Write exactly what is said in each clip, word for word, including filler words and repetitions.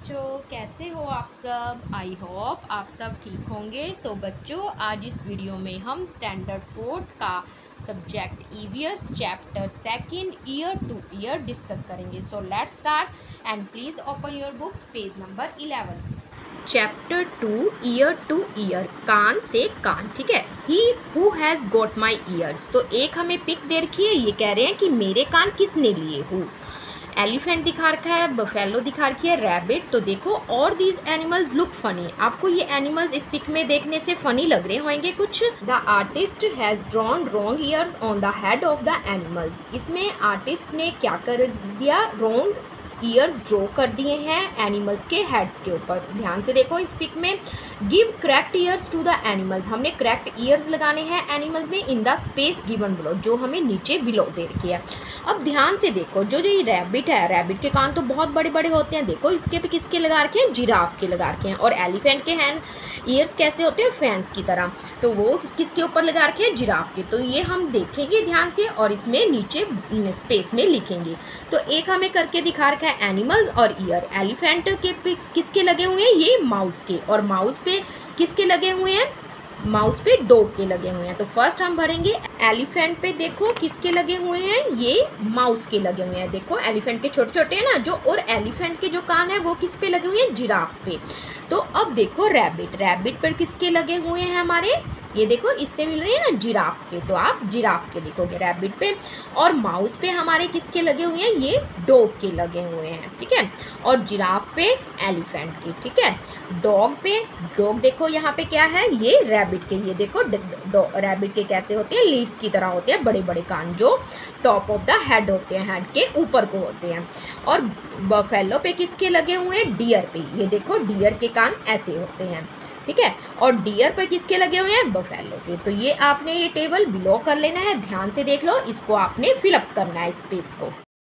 बच्चों, कैसे हो आप सब। आई होप आप सब ठीक होंगे। सो so, बच्चों, आज इस वीडियो में हम स्टैंडर्ड फोर्थ का subject EVS chapter second ear to ear discuss करेंगे। So let's start and please open your books page number eleven. Chapter two ear to ear, कान से कान। ठीक है, he who has got my ears. तो एक हमें पिक दे रखी है, ये कह रहे हैं कि मेरे कान किसने लिए। हु एलिफेंट दिखा रखा है, बफेलो दिखा रखी है, रैबिट। तो देखो, और दीज एनिमल्स लुक फनी। आपको ये एनिमल्स इस पिक में देखने से फनी लग रहे होंगे कुछ। The artist has drawn wrong ears on the head of the animals. इसमें आर्टिस्ट ने क्या कर दिया, रॉन्ग ईयर्स ड्रॉ कर दिए हैं एनिमल्स के हेड्स के ऊपर। ध्यान से देखो इस पिक में, give correct ears to the animals. हमने करेक्ट ईयर्स लगाने हैं एनिमल्स में in the space given below, जो हमें नीचे बिलो दे रखी है। अब ध्यान से देखो, जो जो ये रैबिट है, रैबिट के कान तो बहुत बड़े बड़े होते हैं। देखो इसके पे किसके लगा रखे हैं, जिराफ के लगा रखे हैं। और एलिफेंट के हैंड ईयर्स कैसे होते हैं, फैंस की तरह। तो वो किसके ऊपर लगा रखे हैं, जिराफ के। तो ये हम देखेंगे ध्यान से और इसमें नीचे स्पेस में लिखेंगे। तो एक हमें करके दिखा रखा है एनिमल्स और ईयर। एलिफेंट के पे किसके लगे हुए हैं, ये माउस के। और माउस पे किसके लगे हुए हैं, माउस पे डॉग के लगे हुए हैं। तो फर्स्ट हम भरेंगे एलिफेंट पे। देखो किसके लगे हुए हैं, ये माउस के लगे हुए हैं। देखो एलिफेंट के छोटे छोटे हैं ना जो, और एलिफेंट के जो कान है वो किस पे लगे हुए हैं, जिराफ पे। तो अब देखो रैबिट, रैबिट पर किसके लगे हुए हैं हमारे, ये देखो इससे मिल रही है ना, जिराफ पे। तो आप जिराफ के लिखोगे रैबिट पे। और माउस पे हमारे किसके लगे हुए हैं, ये डॉग के लगे हुए हैं। ठीक है, और जिराफ पे एलिफेंट के। ठीक है, डॉग पे, डॉग देखो यहाँ पे क्या है, ये रैबिट के। ये देखो रैबिट के कैसे होते हैं, लीव्स की तरह होते हैं, बड़े बड़े कान जो टॉप ऑफ द हेड होते हैं, हेड के ऊपर को होते हैं। और बफेलो पे किसके लगे हुए हैं, डियर पे। ये देखो डियर के कान ऐसे होते हैं। ठीक है, और डियर पर किसके लगे हुए हैं, बफेलो के। तो ये आपने ये टेबल बिलो कर लेना है, ध्यान से देख लो, इसको आपने फिलअप करना है स्पेस को।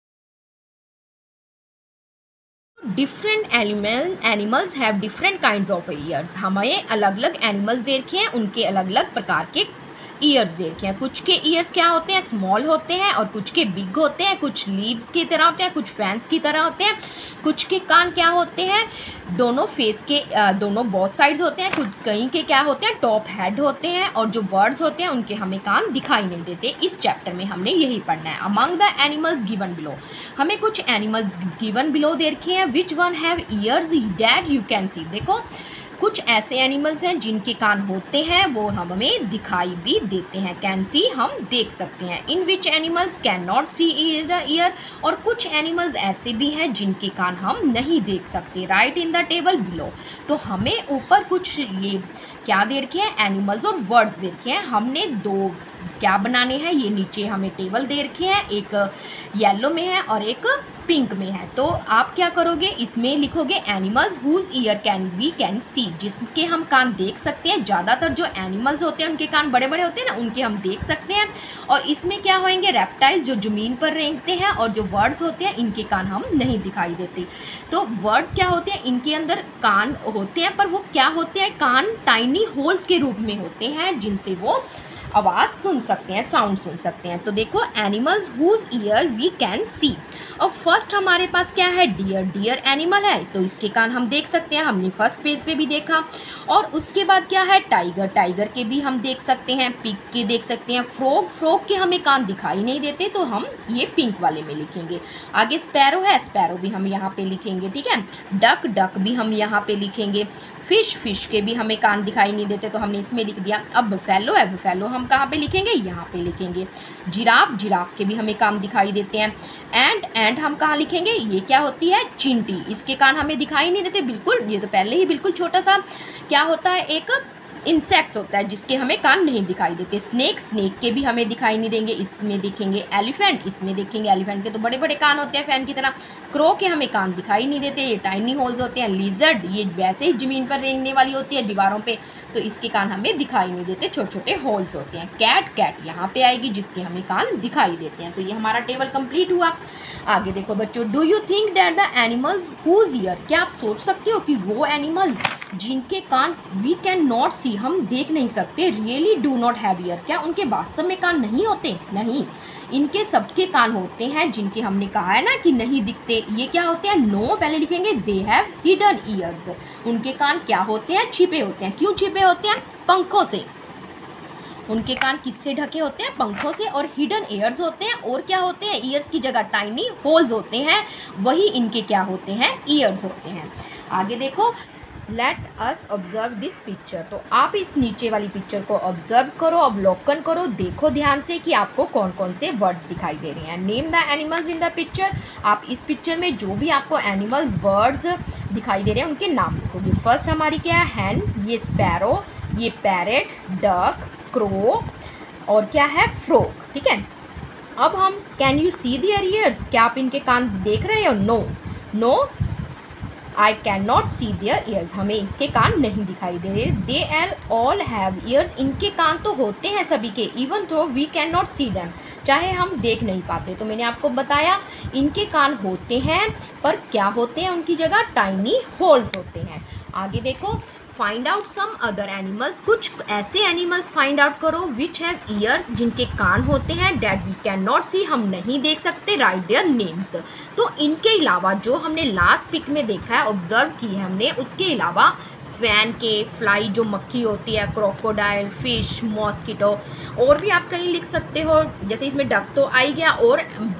Different animal animals have different kinds of ears. हमें अलग अलग एनिमल्स दे रखे हैं, उनके अलग अलग प्रकार के ईयर्स दे रखे हैं। कुछ के ईयर्स क्या होते हैं, स्मॉल होते हैं, और कुछ के बिग होते हैं। कुछ लीव्स की तरह होते हैं, कुछ फैंस की तरह होते हैं। कुछ के कान क्या होते हैं, दोनों फेस के, दोनों बोथ साइड्स होते हैं। कुछ कहीं के क्या होते हैं, टॉप हेड होते हैं। और जो बर्ड्स होते हैं उनके हमें कान दिखाई नहीं देते। इस चैप्टर में हमने यही पढ़ना है। Among the animals given below, हमें कुछ एनिमल्स गिवन बिलो दे रखे हैं। Which one have ears that you can see. देखो कुछ ऐसे एनिमल्स हैं जिनके कान होते हैं, वो हमें दिखाई भी देते हैं। कैन सी, हम देख सकते हैं। In which animals can not see the ear, और कुछ एनिमल्स ऐसे भी हैं जिनके कान हम नहीं देख सकते। Right in the table below. तो हमें ऊपर कुछ ये क्या दे रखे हैं, एनिमल्स और वर्ड्स दे रखे हैं। हमने दो क्या बनाने हैं, ये नीचे हमें टेबल दे रखे हैं, एक येलो में है और एक पिंक में है। तो आप क्या करोगे, इसमें लिखोगे animals whose ear can we can see, जिसके हम कान देख सकते हैं। ज़्यादातर जो एनिमल्स होते हैं उनके कान बड़े बड़े होते हैं ना, उनके हम देख सकते हैं। और इसमें क्या होंगे, रेप्टाइल्स जो ज़मीन पर रेंगते हैं, और जो बर्ड्स होते हैं इनके कान हम नहीं दिखाई देते। तो बर्ड्स क्या होते हैं, इनके अंदर कान होते हैं, पर वो क्या होते हैं, कान टाइनी होल्स के रूप में होते हैं, जिनसे वो आवाज़ सुन सकते हैं, साउंड सुन सकते हैं। तो देखो animals whose ear we can see. और फर्स्ट हमारे पास क्या है, डियर। डियर एनिमल है तो इसके कान हम देख सकते हैं, हमने फर्स्ट पेज पे भी देखा। और उसके बाद क्या है, टाइगर। टाइगर के भी हम देख सकते हैं, पिग के देख सकते हैं। फ्रॉग, फ्रॉग के हमें कान दिखाई नहीं देते, तो हम ये पिंक वाले में लिखेंगे। आगे स्पैरो है, स्पैरो भी हम यहाँ पे लिखेंगे। ठीक है, डक, डक भी हम यहाँ पे लिखेंगे। फिश, फिश के भी हमें कान दिखाई नहीं देते, तो हमने इसमें लिख दिया। अब बफेलो है, बफेलो हम कहाँ पे लिखेंगे, यहाँ पे लिखेंगे। जिराफ, जिराफ के भी हमें कान दिखाई देते हैं। एंड, एंड हम कहाँ लिखेंगे, ये क्या होती है, चींटी। इसके कान हमें दिखाई नहीं देते बिल्कुल, ये तो पहले ही बिल्कुल छोटा सा क्या होता है, एक इंसेक्ट्स होता है जिसके हमें कान नहीं दिखाई देते। स्नेक, स्नेक के भी हमें दिखाई नहीं देंगे, इसमें देखेंगे। एलिफेंट, इसमें देखेंगे, एलिफेंट के तो बड़े बड़े कान होते हैं फैन की तरह। क्रो के हमें कान दिखाई नहीं देते, ये टाइनी होल्स होते हैं। लिजर्ड, ये वैसे ही ज़मीन पर रेंगने वाली होती है दीवारों पे, तो इसके कान हमें दिखाई नहीं देते, छोटे छोटे होल्स होते हैं। कैट, कैट यहाँ पे आएगी जिसके हमें कान दिखाई देते हैं। तो ये हमारा टेबल कंप्लीट हुआ। आगे देखो बच्चों, do you think that the animals whose ear, क्या आप सोच सकते हो कि वो एनिमल्स जिनके कान वी कैन नॉट सी, हम देख नहीं सकते, really do not have ear, क्या उनके वास्तव में कान नहीं होते? नहीं, इनके सबके कान होते हैं, जिनके हमने कहा है ना कि नहीं दिखते, ये क्या होते हैं? नो, पहले लिखेंगे दे हैव हिडन ईयर्स, उनके कान क्या होते हैं? छिपे होते हैं। क्यों छिपे होते हैं? पंखों से। उनके कान किससे ढके होते हैं? पंखों से। और हिडन ईयर्स होते हैं, और क्या होते हैं? ईयर्स की जगह टाइनी होल्स होते हैं, वही इनके क्या होते हैं? ईयर्स होते हैं। आगे देखो, let us observe this picture, तो आप इस नीचे वाली पिक्चर को ऑब्जर्व करो, अवलोकन करो, देखो ध्यान से कि आपको कौन कौन से वर्ड्स दिखाई दे रहे हैं। Name the animals in the picture, आप इस पिक्चर में जो भी आपको एनिमल्स वर्ड्स दिखाई दे रहे हैं उनके नाम लिखोगे। फर्स्ट हमारी क्या है? हैन, ये स्पैरो, ये पैरेट, डक, क्रो, और क्या है? फ्रॉग। ठीक है, अब हम can you see their ears, क्या आप इनके कान देख रहे हो? No, no I can not see their ears, हमें इसके कान नहीं दिखाई दे रहे। दे एल ऑल हैव ईयर्स, इनके कान तो होते हैं सभी के, even though we can not see them, चाहे हम देख नहीं पाते। तो मैंने आपको बताया इनके कान होते हैं, पर क्या होते हैं उनकी जगह? टाइनी होल्स होते हैं। आगे देखो, find out some other animals, कुछ ऐसे एनिमल्स फाइंड आउट करो विच हैव ईयर्स, जिनके कान होते हैं, that we can not see, हम नहीं देख सकते, राइट देयर नेम्स। तो इनके अलावा जो हमने लास्ट पिक में देखा है, ऑब्जर्व की है हमने, उसके अलावा स्वैन के, फ्लाई जो मक्खी होती है, क्रोकोडाइल, फिश, मॉस्किटो, और भी आप कहीं लिख सकते हो, जैसे इसमें डक तो आ ही गया, और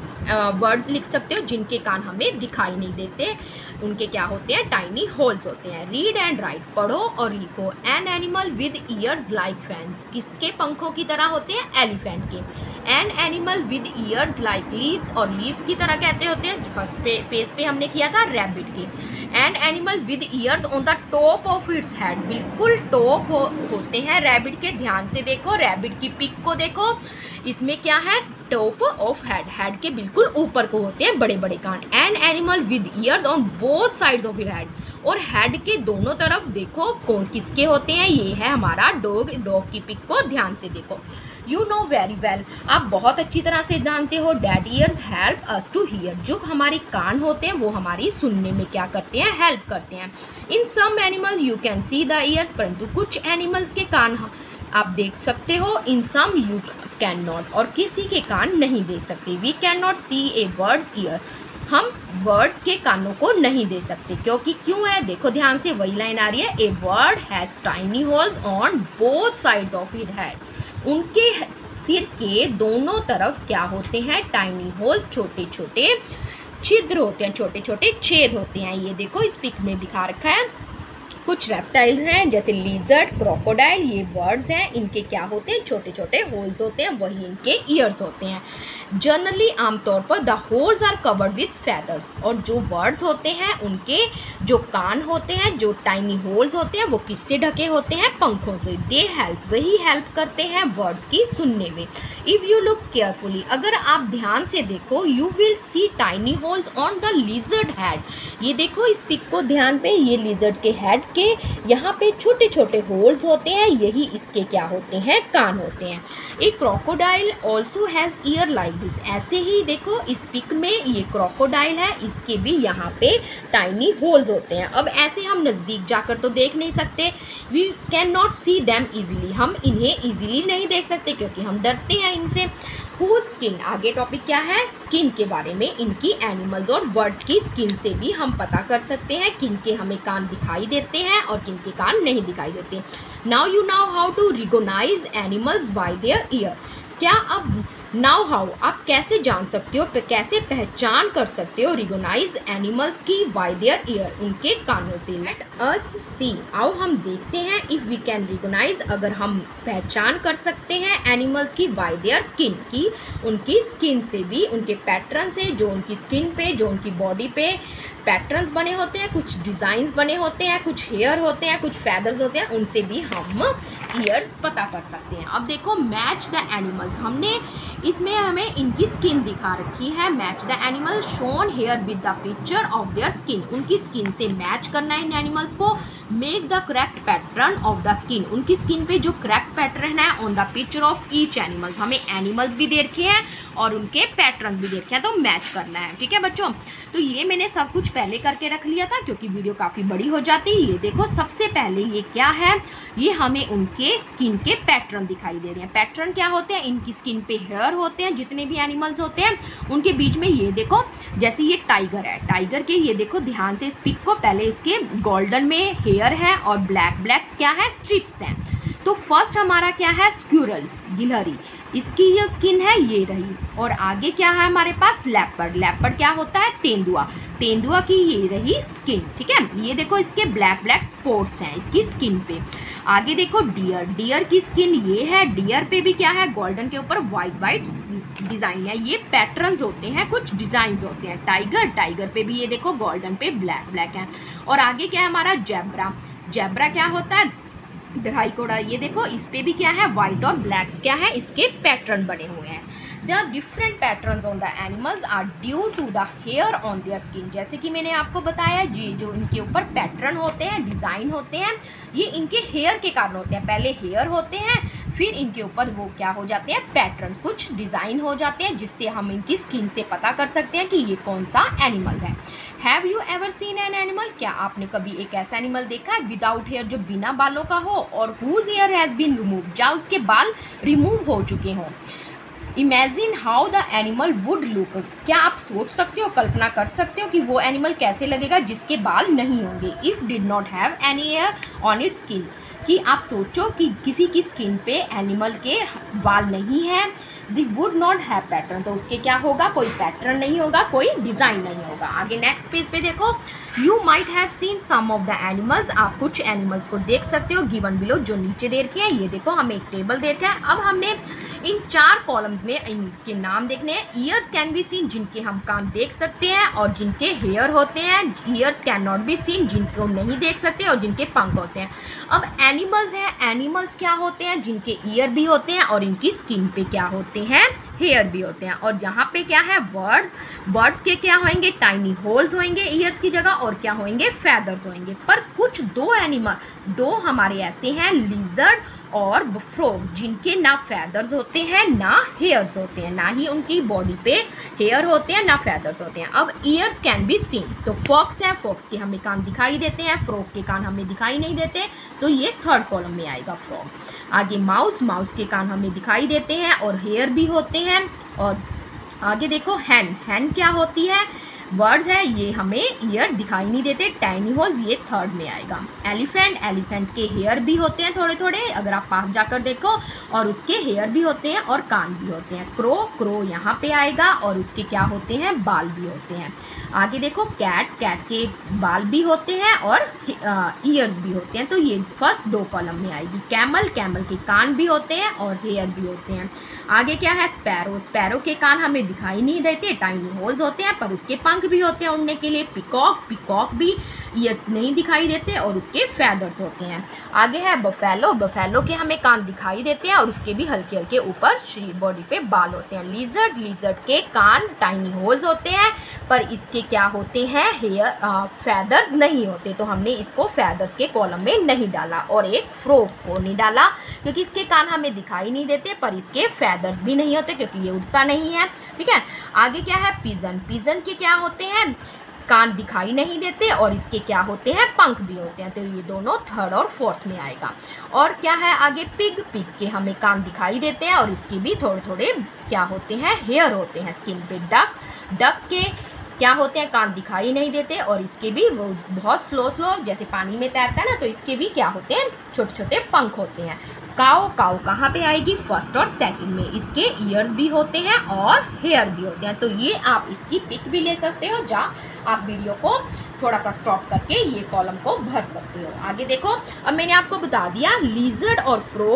वर्ड्स लिख सकते हो जिनके कान हमें दिखाई नहीं देते, उनके क्या होते हैं? टाइनी होल्स होते हैं। रीड एंड राइट, पढ़ो और लिखो। An animal with ears like fans, किसके पंखों की तरह होते हैं? एलिफेंट के। An animal with ears like leaves, और लीव्स की तरह कहते होते हैं, फर्स्ट पे, पेज पे हमने किया था रैबिट की। An animal with ears on the top of its head, बिल्कुल टॉप हो, होते हैं रैबिट के। ध्यान से देखो, रैबिट की पिक को देखो, इसमें क्या है? टॉप ऑफ हेड, हेड के बिल्कुल ऊपर को होते हैं बड़े बड़े कान। An animal with ears on both sides of head, और हेड के दोनों तरफ देखो कौन किसके होते हैं? ये है हमारा डॉग, डॉग की पिक को ध्यान से देखो। यू नो वेरी वेल, आप बहुत अच्छी तरह से जानते हो, that ears help us to hear, जो हमारे कान होते हैं वो हमारी सुनने में क्या करते हैं? हेल्प करते हैं। In some animals you can see the ears, परंतु कुछ एनिमल्स के कान आप देख सकते हो। In some you can not, और किसी के कान नहीं देख सकते। We can not see a bird's ear, हम बर्ड्स के कानों को नहीं दे सकते, क्योंकि क्यों है? देखो ध्यान से, वही लाइन आ रही है, a bird has tiny holes on both sides of it head, उनके सिर के दोनों तरफ क्या होते हैं? टाइनी होल, छोटे छोटे छिद्र होते हैं, छोटे छोटे छेद होते हैं। ये देखो इस पिक में दिखा रखा है। कुछ रेप्टाइल्स हैं जैसे लिजर्ड, क्रोकोडाइल, ये बर्ड्स हैं, इनके क्या होते हैं? छोटे छोटे होल्स होते हैं, वही इनके ईयर्स होते हैं। जनरली आमतौर पर the holes are covered with feathers, और जो बर्ड्स होते हैं उनके जो कान होते हैं, जो टाइनी होल्स होते हैं, वो किससे ढके होते हैं? पंखों से। दे हेल्प, वही हेल्प करते हैं बर्ड्स की सुनने में। इफ़ यू लुक केयरफुली, अगर आप ध्यान से देखो, you will see tiny holes on the lizard head, ये देखो इस पिक को ध्यान पे, ये लिजर्ड के हेड के यहाँ पे छोटे छोटे होल्स होते हैं, यही इसके क्या होते हैं? कान होते हैं। A crocodile also has ear like this, ऐसे ही देखो इस पिक में ये क्रोकोडाइल है, इसके भी यहाँ पे टाइनी होल्स होते हैं। अब ऐसे हम नज़दीक जाकर तो देख नहीं सकते, we can not see them easily, हम इन्हें ईजिली नहीं देख सकते क्योंकि हम डरते हैं इनसे। हु स्किन, आगे टॉपिक क्या है? स्किन के बारे में, इनकी एनिमल्स और बर्ड्स की स्किन से भी हम पता कर सकते हैं किन के हमें कान दिखाई देते हैं और किन के कान नहीं दिखाई देते। Now you know how to recognise animals by their ear, क्या अब नाउ हाउ, आप कैसे जान सकते हो, कैसे पहचान कर सकते हो रिकॉग्नाइज एनिमल्स की बाय देयर ईयर, उनके कानों से। लेट अस सी, आओ हम देखते हैं, इफ़ वी कैन रिकॉग्नाइज, अगर हम पहचान कर सकते हैं एनिमल्स की बाय देयर स्किन की, उनकी स्किन से भी, उनके पैटर्न से, जो उनकी स्किन पे, जो उनकी बॉडी पे पैटर्न्स बने होते हैं, कुछ डिज़ाइंस बने होते हैं, कुछ हेयर होते हैं, कुछ फैदर्स होते हैं, उनसे भी हम ईयर्स पता कर सकते हैं। अब देखो मैच द एनिमल्स, हमने इसमें हमें इनकी स्किन दिखा रखी है। Match the animal shown hair with the picture of their skin, उनकी स्किन से मैच करना है इन एनिमल्स को। Make the correct pattern of the skin, उनकी स्किन पे जो करेक्ट पैटर्न है on the picture of each animals, हमें एनिमल्स भी दे रखे हैं और उनके पैटर्न्स भी देखे हैं, तो मैच करना है। ठीक है बच्चों, तो ये मैंने सब कुछ पहले करके रख लिया था क्योंकि वीडियो काफ़ी बड़ी हो जाती है। ये देखो सबसे पहले ये क्या है, ये हमें उनके स्किन के पैटर्न दिखाई दे रहे हैं। पैटर्न क्या होते हैं, इनकी स्किन पे हेयर होते हैं, जितने भी एनिमल्स होते हैं उनके बीच में। ये देखो जैसे ये टाइगर है, टाइगर के ये देखो ध्यान से इस पिक को, पहले उसके गोल्डन में हेयर है और ब्लैक ब्लैक क्या है, स्ट्रिप्स हैं। तो फर्स्ट हमारा क्या है, स्क्यूरल, गिलहरी, इसकी ये स्किन है ये रही। और आगे क्या है हमारे पास, लेपर्ड, लेपर्ड क्या होता है, तेंदुआ, तेंदुआ की ये रही स्किन। ठीक है, ये देखो इसके ब्लैक ब्लैक स्पॉट्स हैं इसकी स्किन पे। आगे देखो डियर, डियर की स्किन ये है, डियर पे भी क्या है, गोल्डन के ऊपर वाइट वाइट डिज़ाइन है, ये पैटर्न्स होते हैं, कुछ डिज़ाइंस होते हैं। टाइगर, टाइगर पे भी ये देखो गोल्डन पे ब्लैक ब्लैक है। और आगे क्या है हमारा जेब्रा, जेब्रा क्या होता है, ड्राइकोडा, ये देखो इस पे भी क्या है, वाइट और ब्लैक क्या है, इसके पैटर्न बने हुए हैं। The different patterns on the animals are due to the hair on their skin, जैसे कि मैंने आपको बताया ये जो इनके ऊपर पैटर्न होते हैं, डिज़ाइन होते हैं, ये इनके हेयर के कारण होते हैं। पहले हेयर होते हैं, फिर इनके ऊपर वो क्या हो जाते हैं, पैटर्न्स, कुछ डिज़ाइन हो जाते हैं, जिससे हम इनकी स्किन से पता कर सकते हैं कि ये कौन सा एनिमल है। Have you ever seen an animal, क्या आपने कभी एक ऐसा एनिमल देखा है विदाउट हेयर, जो बिना बालों का हो, और whose hair has been remove, या उसके बाल रिमूव हो चुके हों। Imagine how the animal would look, क्या आप सोच सकते हो, कल्पना कर सकते हो कि वो एनिमल कैसे लगेगा जिसके बाल नहीं होंगे। If did not have any hair on its skin, कि आप सोचो कि किसी की स्किन पे एनिमल के बाल नहीं हैं, they would not have pattern, तो उसके क्या होगा, कोई पैटर्न नहीं होगा, कोई डिज़ाइन नहीं होगा। आगे नेक्स्ट पेज पे देखो, you might have seen some of the animals, आप कुछ एनिमल्स को देख सकते हो गिवन बिलो, जो नीचे दे रखे हैं। ये देखो हमें एक टेबल दे रखा है। अब हमने इन चार कॉलम्स में इनके नाम देखने हैं। ईयर्स कैन बी सीन, जिनके हम कान देख सकते हैं और जिनके हेयर होते हैं। Ears can not be seen, जिनको नहीं देख सकते और जिनके पंख होते हैं। अब एनिमल्स हैं, एनिमल्स क्या होते हैं, जिनके ईयर भी होते हैं और इनकी स्किन पे क्या होते हैं, हेयर भी होते हैं। और यहाँ पे क्या है, वर्ड्स, वर्ड्स के क्या होंगे, टाइनी होल्स होंगे ईयर्स की जगह, और क्या होंगे, फेदर्स होंगे। पर कुछ दो एनिमल, दो हमारे ऐसे हैं, लिजर्ड और फ्रॉग, जिनके ना फेदर्स होते हैं ना हेयर्स होते हैं, ना ही उनकी बॉडी पे हेयर होते हैं ना फेदर्स होते हैं। अब ईयर्स कैन बी सीन, तो फॉक्स है, फॉक्स के हमें कान दिखाई देते हैं, फ्रॉग के कान हमें दिखाई नहीं देते, तो ये थर्ड कॉलम में आएगा फ्रॉग। आगे माउस, माउस के कान हमें दिखाई देते हैं और हेयर भी होते हैं। और आगे देखो हैन, हैन क्या होती है, वर्ड्स है, ये हमें ईयर दिखाई नहीं देते, टाइनी होल्स ये थर्ड में आएगा। एलिफेंट, एलिफेंट के हेयर भी होते हैं थोड़े थोड़े, अगर आप पास जाकर देखो, और उसके हेयर भी होते हैं और कान भी होते हैं। क्रो, क्रो यहाँ पे आएगा और उसके क्या होते हैं, बाल भी होते हैं। आगे देखो कैट, कैट के बाल भी होते हैं और ईयर्स भी होते हैं, तो ये फर्स्ट दो कॉलम में आएगी। कैमल, कैमल के कान भी होते हैं और हेयर भी होते हैं। आगे क्या है, स्पैरो, स्पैरो के कान हमें दिखाई नहीं देते, टाइनी होल्स होते हैं, पर उसके पंख भी होते हैं उड़ने के लिए। पिकॉक, पिकॉक भी ईयर्स नहीं दिखाई देते और उसके फेदर्स होते हैं। आगे है बफेलो, बफेलो के हमें कान दिखाई देते हैं और उसके भी हल्के हल्के ऊपर शरीर बॉडी पे बाल होते हैं। लिजर्ड, लिजर्ड के कान टाइनी होल्स होते हैं, पर इसके क्या होते हैं, हेयर, फेदर्स नहीं होते, तो हमने इसको फेदर्स के कॉलम में नहीं डाला। और एक फ्रॉग को नहीं डाला क्योंकि इसके कान हमें दिखाई नहीं देते, पर इसके फेदर्स भी नहीं होते क्योंकि ये उड़ता नहीं है। ठीक है, आगे क्या है, पिजन, पिजन के क्या होते हैं, कान दिखाई नहीं देते और इसके क्या होते हैं, पंख भी होते हैं, तो ये दोनों थर्ड और फोर्थ में आएगा। और क्या है आगे, पिग, पिग के हमें कान दिखाई देते हैं और इसके भी थोड़े थोड़े क्या होते हैं, हेयर होते हैं स्किन पे। डक, डक के क्या होते हैं, कान दिखाई नहीं देते और इसके भी वो बहुत स्लो स्लो जैसे पानी में तैरता है ना, तो इसके भी क्या होते हैं, छोटे छोटे पंख होते हैं। काऊ, काऊ कहाँ पे आएगी, फर्स्ट और सेकंड में, इसके ईयर्स भी होते हैं और हेयर भी होते हैं, तो ये आप इसकी पिक भी ले सकते हो, जहाँ आप वीडियो को थोड़ा सा स्टॉप करके ये कॉलम को भर सकते हो। आगे देखो, अब मैंने आपको बता दिया लिजर्ड और फ्रॉग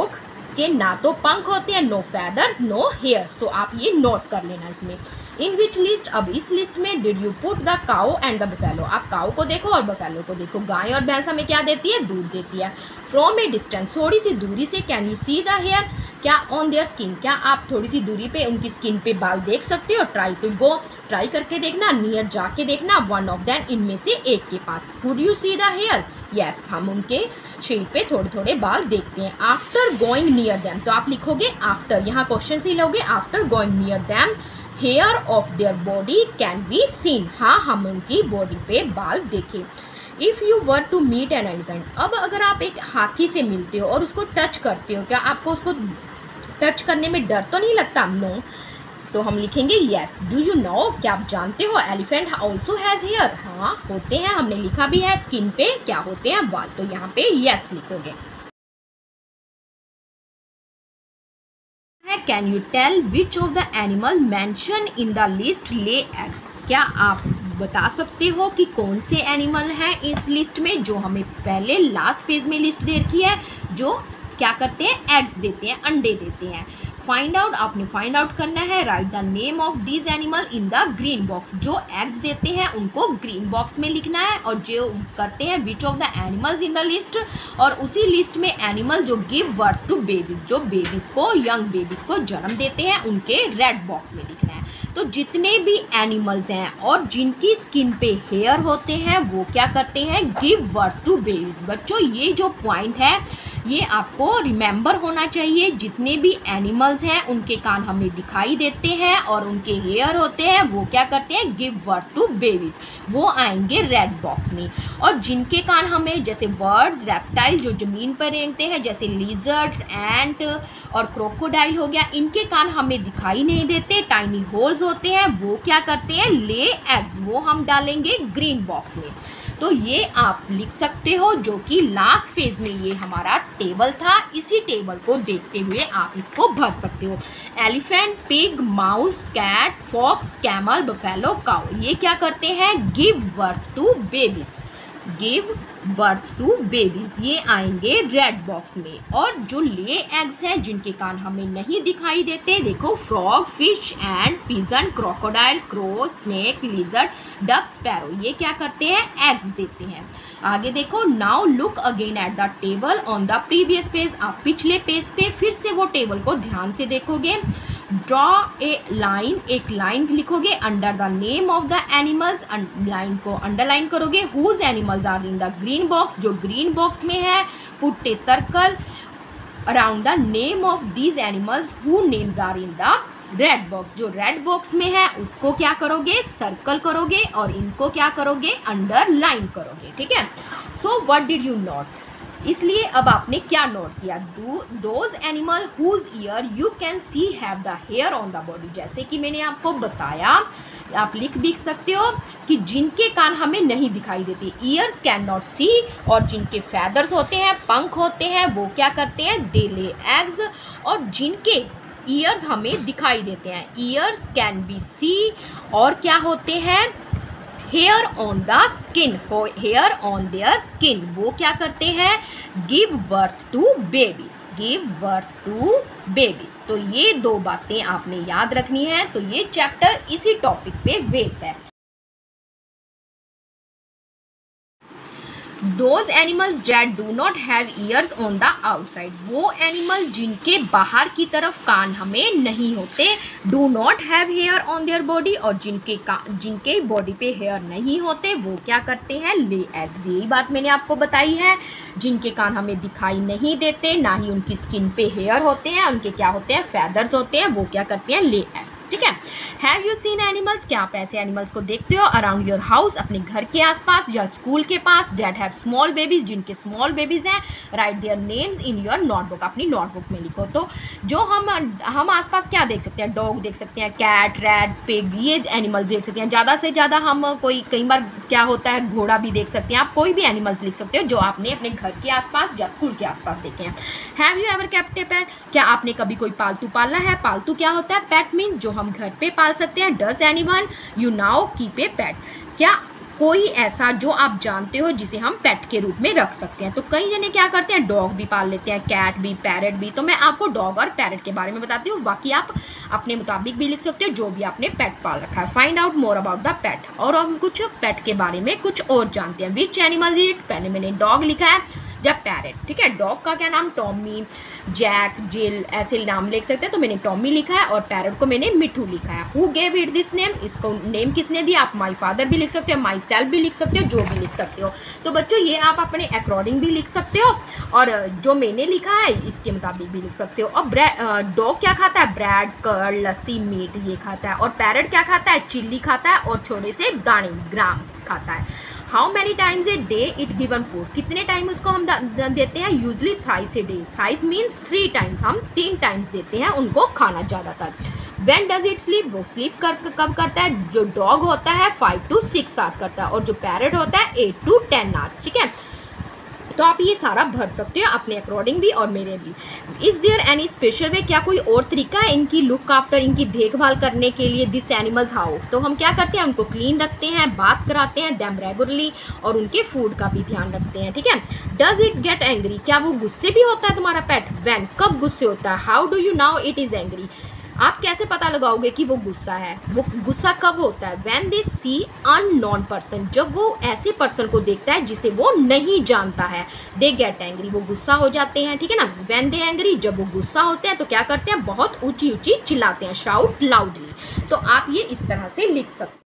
के ना तो पंख होते हैं, नो फैदर्स, नो हेयर्स। तो आप ये नोट कर लेना इसमें। इन विच लिस्ट, अब इस लिस्ट में did you put the cow and the buffalo, आप काउ को देखो और बफेलो को देखो। गाय और भैंस हमें क्या देती है, दूध देती है। फ्रॉम ए डिस्टेंस, थोड़ी सी दूरी से, can you see the hair, क्या ऑन देयर स्किन, क्या आप थोड़ी सी दूरी पे उनकी स्किन पे बाल देख सकते हो। ट्राई टू गो, ट्राई करके देखना, नियर जाके देखना, वन ऑफ देम, इनमें से एक के पास। Could you see the hair, yes, हम उनके शरीर पे थोड़े थोड़े बाल देखते हैं। आफ्टर गोइंग नियर देम, तो आप लिखोगे आफ्टर, यहाँ क्वेश्चन से लोगे, after going near them hair of their body can be seen, हाँ हम उनकी बॉडी पे बाल देखे। If you were to meet an elephant, अब अगर आप एक हाथी से मिलते हो और उसको टच करते हो, क्या आपको उसको टच करने में डर तो नहीं लगता, नो, तो हम लिखेंगे येस। डू यू नो, क्या आप जानते हो एलिफेंट ऑल्सो हैज़ हेयर, हाँ होते हैं, हमने लिखा भी है, स्किन पे क्या होते हैं, बाल, तो यहाँ पे येस लिखोगे। Can you tell which of the animal mention in the list lay eggs, क्या आप बता सकते हो कि कौन से एनिमल हैं इस लिस्ट में जो हमें पहले लास्ट पेज में लिस्ट दे रखी है, जो क्या करते हैं, एग्स देते हैं, अंडे देते हैं। फाइंड आउट, आपने फाइंड आउट करना है, write the name of this animal in the green box, जो एग्स देते हैं उनको ग्रीन बॉक्स में लिखना है, और जो करते हैं which of the animals in the list, और उसी लिस्ट में एनिमल जो गिव बर्थ टू बेबीज, जो बेबीज को, यंग बेबीज को जन्म देते हैं, उनके रेड बॉक्स में लिखना है। तो जितने भी एनिमल्स हैं और जिनकी स्किन पे हेयर होते हैं वो क्या करते हैं, गिव बर्थ टू बेबीज। बच्चों ये जो पॉइंट है ये आपको रिमेंबर होना चाहिए, जितने भी एनिमल्स हैं उनके कान हमें दिखाई देते हैं और उनके हेयर होते हैं, वो क्या करते हैं, गिव बर्थ टू बेबीज, वो आएंगे रेड बॉक्स में। और जिनके कान हमें, जैसे बर्ड्स, रेप्टाइल जो ज़मीन पर रेंगते हैं, जैसे लिजर्ड, एंट और क्रोकोडाइल हो गया, इनके कान हमें दिखाई नहीं देते, टाइनी होल्स होते हैं, वो क्या करते हैं, ले एग्स, वो हम डालेंगे ग्रीन बॉक्स में। तो ये आप लिख सकते हो, जो कि लास्ट पेज में ये हमारा टेबल था, इसी टेबल को देखते हुए आप इसको भर सकते हो। Elephant, pig, mouse, cat, fox, camel, buffalo, cow, ये क्या करते हैं, give birth to babies, give birth to babies, ये आएंगे रेड बॉक्स में। और जो ले एग्स हैं जिनके कान हमें नहीं दिखाई देते, देखो frog, fish, and pigeon, crocodile, crow, snake, lizard, duck, sparrow, ये क्या करते हैं, एग्स देते हैं। आगे देखो, now look again at the table on the previous page, आप पिछले पेज पे फिर से वो टेबल को ध्यान से देखोगे। ड्रॉ ए लाइन, एक लाइन लिखोगे under the name of the animals, line को अंडरलाइन करोगे। Whose animals are in the green box, जो ग्रीन बॉक्स में है। Put a circle around the name of these animals who names are in the red box, जो red box में है उसको क्या करोगे, सर्कल करोगे, और इनको क्या करोगे, अंडरलाइन करोगे, ठीक है। So what did you note, इसलिए अब आपने क्या नोट किया, those animal whose ear you can see have the hair on the body, जैसे कि मैंने आपको बताया, आप लिख भी सकते हो कि जिनके कान हमें नहीं दिखाई देते, ईयर्स कैन नॉट सी, और जिनके फैदर्स होते हैं, पंख होते हैं, वो क्या करते हैं, दे ले एग्स, और जिनके ईयर्स हमें दिखाई देते हैं, ईयर्स कैन बी सी, और क्या होते हैं, hair on the skin, hair on their skin, वो क्या करते हैं, give birth to babies, give birth to babies. तो ये दो बातें आपने याद रखनी है। तो ये चैप्टर इसी टॉपिक पे बेस है। Those animals that do not have ears on the outside, वो एनिमल जिनके बाहर की तरफ कान हमें नहीं होते, do not have hair on their body, और जिनके जिनके बॉडी पे हेयर नहीं होते वो क्या करते हैं, ले एग्स। यही बात मैंने आपको बताई है, जिनके कान हमें दिखाई नहीं देते, ना ही उनकी स्किन पे हेयर होते हैं, उनके क्या होते हैं, फैदर्स होते हैं, वो क्या करते हैं, ले एग्स, ठीक है। हैव यू सीन एनिमल्स, क्या आप ऐसे एनिमल्स को देखते हो अराउंड योर हाउस, अपने घर के आसपास या स्कूल के पास, दैट हैव स्मॉल बेबीज, जिनके स्मॉल बेबीज हैं, write their names in your notebook, अपनी नोटबुक में लिखो। तो जो हम हम आसपास क्या देख सकते हैं, डॉग देख सकते हैं, कैट, रैट, पिग, ये एनिमल्स देख सकते हैं। ज़्यादा से ज़्यादा हम कोई कई बार क्या होता है, घोड़ा भी देख सकते हैं। आप कोई भी एनिमल्स लिख सकते हो जो आपने अपने घर के आसपास या स्कूल के आसपास देखे हैं। Have you ever kept a pet, क्या आपने कभी कोई पालतू पाला है। पालतू क्या होता है, पेट मीन जो हम घर पे पाल सकते हैं। Does anyone you now keep a pet, क्या कोई ऐसा जो आप जानते हो जिसे हम पेट के रूप में रख सकते हैं। तो कई जने क्या करते हैं, डॉग भी पाल लेते हैं, कैट भी, पैरट भी। तो मैं आपको डॉग और पैरट के बारे में बताती हूँ, बाकी आप अपने मुताबिक भी लिख सकते हो जो भी आपने पेट पाल रखा है। Find out more about the pet. और हम कुछ पेट के बारे में कुछ और जानते हैं। Which animal is it? पहले मैंने डॉग लिखा है, जब पैरट, ठीक है। डॉग का क्या नाम? टॉमी, जैक, जिल, ऐसे नाम लिख सकते हैं। तो मैंने टॉमी लिखा है और पैरट को मैंने मिठू लिखा है। Who gave it this name? इसको नेम किसने दिया? आप माई फादर भी लिख सकते हो, माई सेल्फ भी लिख सकते हो, जो भी लिख सकते हो। तो बच्चों ये आप अपने अकॉर्डिंग भी लिख सकते हो और जो मैंने लिखा है इसके मुताबिक भी लिख सकते हो। और ब्रेड, डॉग क्या खाता है? ब्रेड, कर्ड, लस्सी, मीट ये खाता है। और पैरट क्या खाता है? चिल्ली खाता है और छोटे से दाने, ग्राम खाता है। How many times a day it given food? कितने टाइम उसको हम देते हैं? Usually thrice a day. Thrice means three times, हम तीन टाइम्स देते हैं उनको खाना ज़्यादातर। When does it sleep? वो स्लीप कर कब करता है? जो डॉग होता है फाइव टू सिक्स आवर्स करता है और जो पैरट होता है एट टू टेन आवर्स, ठीक है। तो आप ये सारा भर सकते हो अपने अकॉर्डिंग भी और मेरे भी। Is there any special way? क्या कोई और तरीका है इनकी लुक आफ्टर, इनकी देखभाल करने के लिए? This animals how? तो हम क्या करते हैं, उनको क्लीन रखते हैं, बात कराते हैं दैम रेगुलरली और उनके फूड का भी ध्यान रखते हैं, ठीक है। Does it get angry? क्या वो गुस्से भी होता है तुम्हारा पेट? व्हेन? कब गुस्से होता है? How do you now it is angry? आप कैसे पता लगाओगे कि वो गुस्सा है? वो गुस्सा कब होता है? When they see unknown person, जब वो ऐसे पर्सन को देखता है जिसे वो नहीं जानता है। दे गेट एंग्री, वो गुस्सा हो जाते हैं, ठीक है ना। व्हेन दे एंग्री, जब वो गुस्सा होते हैं तो क्या करते हैं? बहुत ऊंची ऊंची चिल्लाते हैं, शाउट लाउडली। तो आप ये इस तरह से लिख सकते हैं।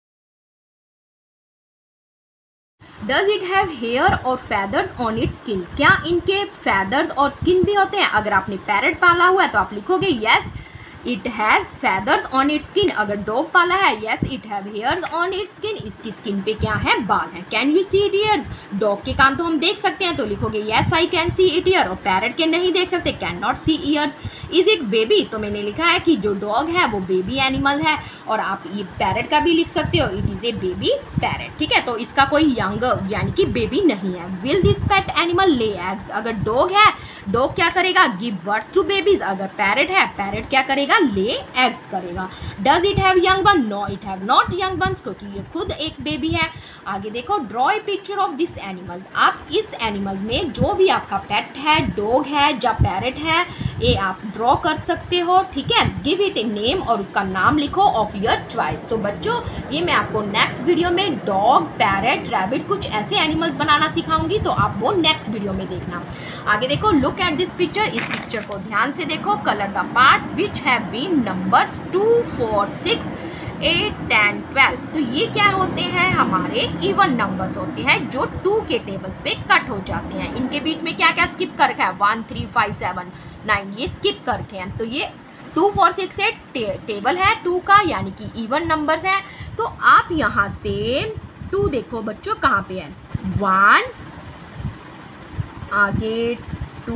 डज इट हैव हेयर और फैदर्स ऑन इट्स स्किन? क्या इनके फैदर्स और स्किन भी होते हैं? अगर आपने पैरट पाला हुआ है तो आप लिखोगे yes it has feathers on its skin. अगर डॉग पाला है, yes it have hairs on its skin, इसकी स्किन पे क्या है? बाल हैं। Can you see it ears? Dog के कान तो हम देख सकते हैं तो लिखोगे yes I can see it ear. और पैरट के नहीं देख सकते, can not see ears. Is it baby? तो मैंने लिखा है कि जो डॉग है वो बेबी एनिमल है और आप ये पैरट का भी लिख सकते हो, it is a baby parrot, ठीक है। तो इसका कोई यंग यानी कि बेबी नहीं है। Will this pet animal lay eggs? अगर डॉग है, डॉग क्या करेगा? Give birth to babies. अगर पैरट है, पैरट क्या करेगा? ले एग्स करेगा। Does it have young one? No it have not young ones, क्योंकि ये खुद एक बेबी है। आगे देखो, draw a picture of this animals. आप इस एनिमल्स में जो भी आपका पेट है, डॉग है या पैरट है, ये आप ड्रॉ कर सकते हो, ठीक है। गिव इट ए नेम और उसका नाम लिखो ऑफ योर चॉइस। तो बच्चों ये मैं आपको नेक्स्ट वीडियो में डॉग, पैरट, रैबिट कुछ ऐसे एनिमल्स बनाना सिखाऊंगी, तो आप वो नेक्स्ट वीडियो में देखना। आगे देखो, लुक एट दिस पिक्चर। इस पिक्चर को ध्यान से देखो। Colour the parts which have been numbers two, four, six, eight, ten, twelve. तो ये क्या होते हैं? हमारे इवन नंबर्स होते हैं जो टू के टेबल्स पे कट हो जाते हैं। इनके बीच में क्या क्या स्किप कर रखा है? One, three, five, seven, nine, ये स्किप कर रखे हैं। तो ये टू, फोर, सिक्स, एट टे, टेबल है टू का, यानी कि इवन नंबर्स हैं। तो आप यहाँ से टू देखो बच्चों कहाँ पे है? वन, आगे टू,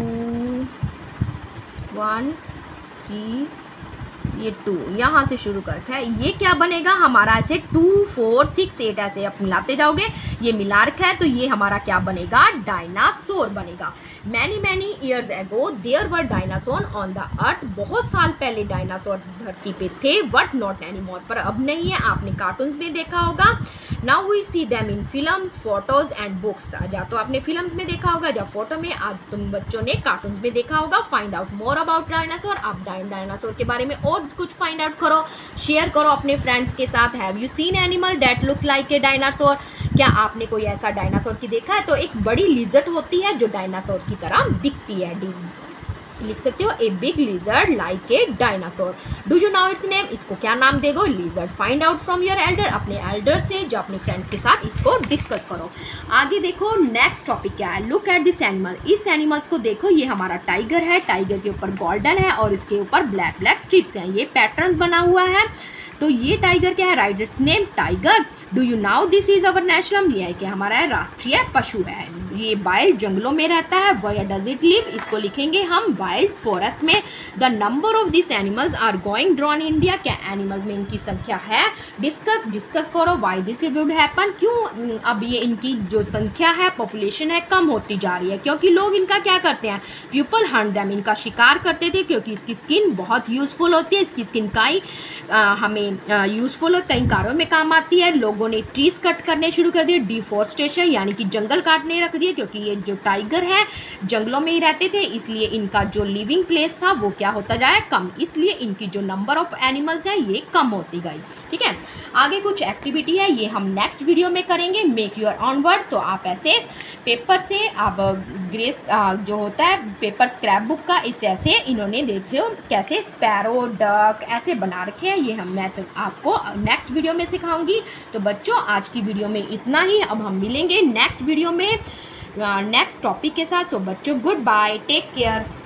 वन, थ्री, ये टू यहाँ से शुरू करके है। ये क्या बनेगा हमारा? ऐसे टू, फोर, सिक्स, एट ऐसे आप मिलाते जाओगे, ये मिला रखा है। तो ये हमारा क्या बनेगा? डायनासोर बनेगा। Many many years ago there were dinosaur on the earth. बहुत साल पहले डायनासोर धरती पे थे, बट नॉट एनी मोर, पर अब नहीं है। आपने कार्टून्स में देखा होगा। Now we see them in films, photos and books. या तो आपने फिल्म्स में देखा होगा या फोटो में, आज तुम बच्चों ने कार्टून्स में देखा होगा। Find out more about dinosaur. आप डायनासोर के बारे में और कुछ फाइंड आउट करो, शेयर करो अपने फ्रेंड्स के साथ। Have you seen animal that look like a dinosaur? क्या आपने कोई ऐसा डायनासोर की देखा है? तो एक बड़ी लिजर्ड होती है जो डायनासोर की तरह दिखती है। डी लिख सकते हो, a big lizard like a dinosaur. Do you now its name? इसको क्या नाम देगो? Lizard. Find out from your elder. अपने एल्डर से जो अपने फ्रेंड्स के साथ इसको डिस्कस करो। आगे देखो नेक्स्ट टॉपिक क्या है। Look at this animal. इस एनिमल्स को देखो, ये हमारा टाइगर है। टाइगर के ऊपर गोल्डन है और इसके ऊपर ब्लैक ब्लैक स्ट्रिप्स हैं। ये पैटर्न्स बना हुआ है। तो ये टाइगर क्या है? Right its name tiger. Do you now this is our national? ये है कि हमारा है राष्ट्रीय पशु है। ये वाइल्ड जंगलों में रहता है। Where does it live? इसको लिखेंगे हम वाइल्ड फॉरेस्ट में। The number of this animals are going drawn India. क्या एनिमल्स में इनकी संख्या है? डिस्कस डिस्कस करो वाई दिस वुड हैपन। क्यों अब ये इनकी जो संख्या है, पॉपुलेशन है, कम होती जा रही है? क्योंकि लोग इनका क्या करते हैं? पीपल हंट देम, इनका शिकार करते थे, क्योंकि इसकी स्किन बहुत यूजफुल होती है। इसकी स्किन का ही आ, हमें में यूज़फुल और कई कारों में काम आती है। लोगों ने ट्रीज कट करने शुरू कर दिए, डिफॉरेस्टेशन यानी कि जंगल काटने रख दिए, क्योंकि ये जो टाइगर है जंगलों में ही रहते थे, इसलिए इनका जो लिविंग प्लेस था वो क्या होता जाए, कम, इसलिए इनकी जो नंबर ऑफ एनिमल्स है ये कम होती गई। ठीक है, आगे कुछ एक्टिविटी है ये हम नेक्स्ट वीडियो में करेंगे। मेक योर ऑन वर्ड, तो आप ऐसे पेपर से आप ग्रेस जो होता है पेपर स्क्रैप बुक का, इसे ऐसे इन्होंने देखो कैसे स्पैरो, डक ऐसे बना रखे हैं, ये हम मैं तो आपको नेक्स्ट वीडियो में सिखाऊंगी। तो बच्चों आज की वीडियो में इतना ही, अब हम मिलेंगे नेक्स्ट वीडियो में नेक्स्ट टॉपिक के साथ। सो बच्चों गुड बाय, टेक केयर।